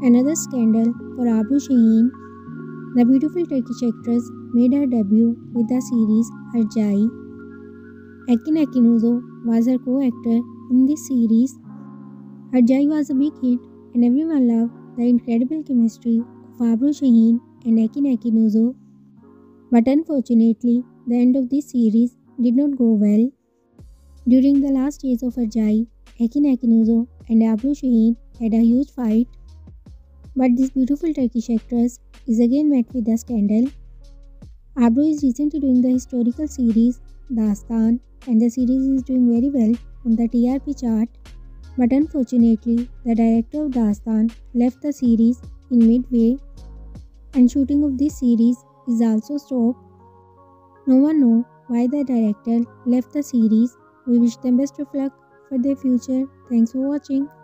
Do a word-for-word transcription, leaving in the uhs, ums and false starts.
Another scandal for Abru Shaheen. The beautiful Turkish actress made her debut with the series Hercai. Ekin Ekinuzzo was her co-actor in this series. Hercai was a big hit and everyone loved the incredible chemistry of Abru Shaheen and Ekin Ekinuzzo. But unfortunately, the end of this series did not go well. During the last days of Hercai, Ekin Ekinuzzo and Abru Shaheen had a huge fight. But this beautiful Turkish actress is again met with a scandal. Abru is recently doing the historical series Dastan, and the series is doing very well on the T R P chart. But unfortunately, the director of Dastan left the series in midway, and shooting of this series is also stopped. No one knows why the director left the series. We wish them best of luck for their future. Thanks for watching.